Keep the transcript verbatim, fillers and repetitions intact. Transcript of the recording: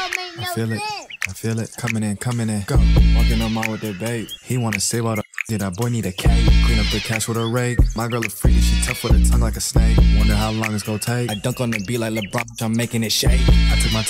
I feel it, I feel it, coming in, coming in. Go, walking on mine with that babe. He wanna save all the yeah, that boy need a cake. Clean up the cash with a rake. My girl a freaky, she tough with her tongue like a snake. Wonder how long it's gonna take. I dunk on the beat like LeBron, I'm making it shake. I took my